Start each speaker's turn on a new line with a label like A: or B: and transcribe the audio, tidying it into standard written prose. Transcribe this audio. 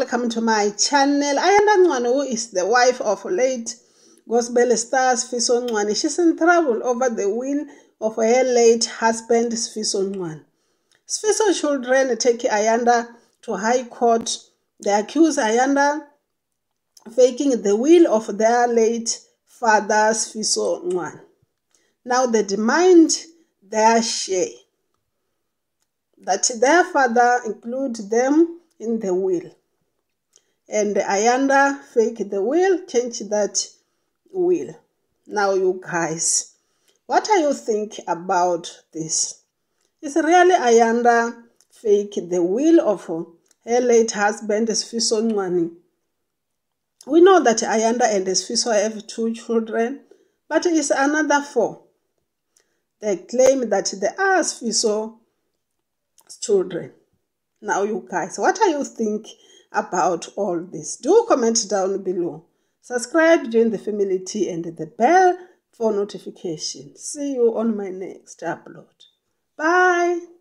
A: welcome to my channel. Ayanda Ncwane, who is the wife of late gospel star Sfiso Ncwane, she's in trouble over the will of her late husband Sfiso Ncwane. Sfiso children take Ayanda to High Court. They accuse Ayanda faking the will of their late father Sfiso Ncwane. Now they demand their share, that their father include them in the will. And Ayanda fake the will, change that will. Now you guys, what do you think about this? Is really Ayanda fake the will of her late husband Sfiso Ncwane? We know that Ayanda and Sfiso have 2 children, but it's another 4. They claim that they are Sfiso's children. Now you guys, what do you think about all this? Do comment down below. Subscribe, join the family T and the bell for notifications. See you on my next upload. Bye.